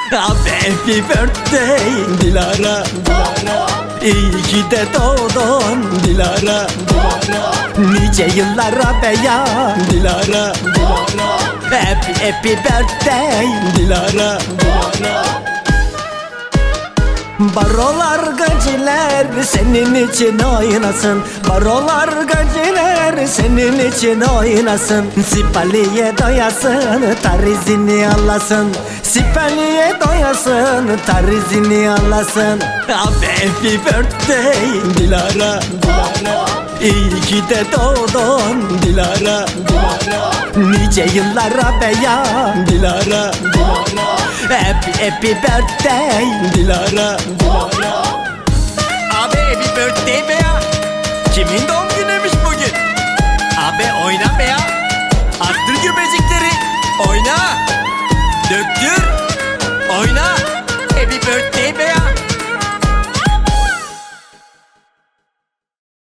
Happy birthday Dilara, Dilara. İyi ki de doğdun Dilara, Dilara. Nice yıllara beyan Dilara, Dilara. Happy birthday Dilara, Dilara. Barolar gaciler senin için oynasın. Barolar gaciler senin için oynasın. Sipaliye doyasın, tarizini alasın. Sipaliye doyasın, tarizini alasın. Happy birthday Dilara, Dilara. İyi ki de doğdun Dilara, Dilara. Nice yıllara beyan Dilara, Dilara. Happy birthday Dilara, Dilara. Abi happy birthday be ya. Kimin doğum günüymüş bugün? Abi oyna be ya. Arttır göbecikleri. Oyna. Döktür. Oyna. Happy birthday.